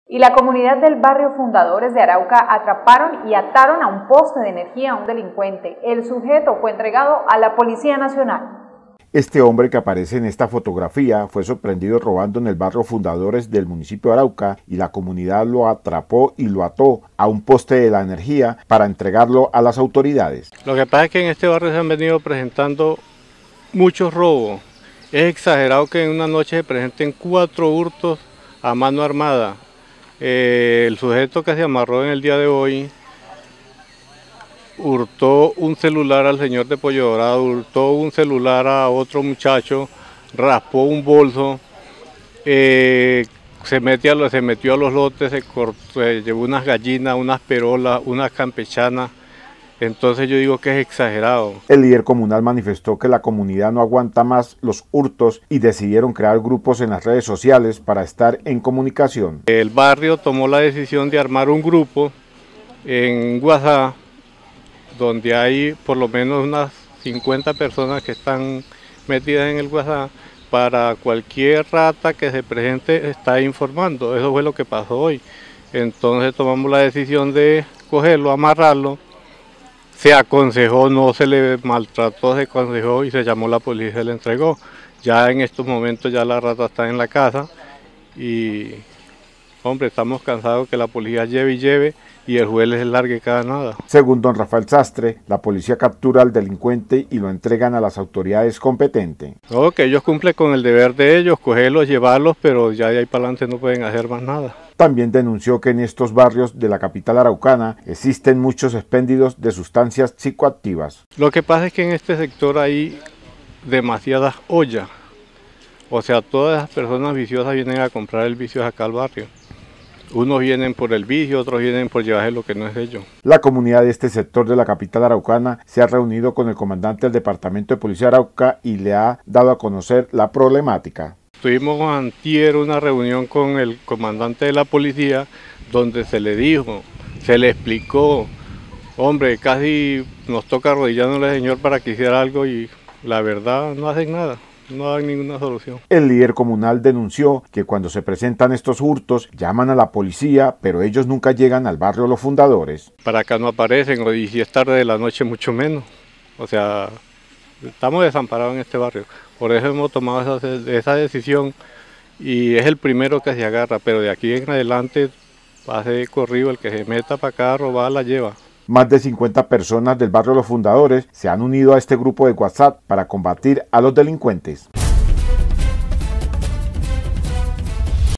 Y la comunidad del barrio Fundadores de Arauca atraparon y ataron a un poste de energía a un delincuente. El sujeto fue entregado a la Policía Nacional. Este hombre que aparece en esta fotografía fue sorprendido robando en el barrio Fundadores del municipio de Arauca y la comunidad lo atrapó y lo ató a un poste de la energía para entregarlo a las autoridades. Lo que pasa es que en este barrio se han venido presentando muchos robos. Es exagerado que en una noche se presenten 4 hurtos a mano armada. El sujeto que se amarró en el día de hoy hurtó un celular al señor de Pollo Dorado, hurtó un celular a otro muchacho, raspó un bolso, se metió a los lotes, se llevó unas gallinas, unas perolas, unas campechanas. Entonces yo digo que es exagerado. El líder comunal manifestó que la comunidad no aguanta más los hurtos y decidieron crear grupos en las redes sociales para estar en comunicación. El barrio tomó la decisión de armar un grupo en WhatsApp donde hay por lo menos unas 50 personas que están metidas en el WhatsApp. Para cualquier rata que se presente está informando. Eso fue lo que pasó hoy. Entonces tomamos la decisión de cogerlo, amarrarlo. Se aconsejó, no se le maltrató, se aconsejó y se llamó la policía y se le entregó. Ya en estos momentos ya la rata está en la casa y, hombre, estamos cansados que la policía lleve y lleve y el juez les largue cada nada. Según don Rafael Sastre, la policía captura al delincuente y lo entregan a las autoridades competentes. No, que ellos cumplen con el deber de ellos, cogerlos, llevarlos, pero ya de ahí para adelante no pueden hacer más nada. También denunció que en estos barrios de la capital araucana existen muchos expéndios de sustancias psicoactivas. Lo que pasa es que en este sector hay demasiadas ollas. O sea, todas las personas viciosas vienen a comprar el vicio acá al barrio. Unos vienen por el vicio, otros vienen por llevarse lo que no es de ellos. La comunidad de este sector de la capital araucana se ha reunido con el comandante del Departamento de Policía de Arauca y le ha dado a conocer la problemática. Tuvimos antier una reunión con el comandante de la policía donde se le dijo, se le explicó, hombre, casi nos toca arrodillándole al señor para que hiciera algo y la verdad no hacen nada, no dan ninguna solución. El líder comunal denunció que cuando se presentan estos hurtos llaman a la policía, pero ellos nunca llegan al barrio Los Fundadores. Para acá no aparecen, y si es tarde de la noche mucho menos, o sea, estamos desamparados en este barrio. Por eso hemos tomado esa decisión y es el primero que se agarra, pero de aquí en adelante pase corrido, el que se meta para acá a robar la lleva. Más de 50 personas del barrio Los Fundadores se han unido a este grupo de WhatsApp para combatir a los delincuentes.